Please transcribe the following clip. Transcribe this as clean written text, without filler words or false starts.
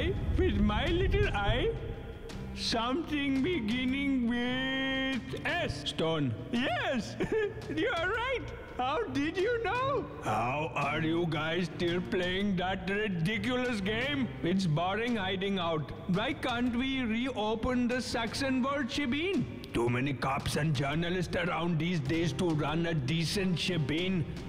guy with my little eye? Something beginning with S. Stone. Yes, you are right. How did you know? How are you guys still playing that ridiculous game? It's boring hiding out. Why can't we reopen the Saxon World shebeen? Too many cops and journalists around these days to run a decent shebeen.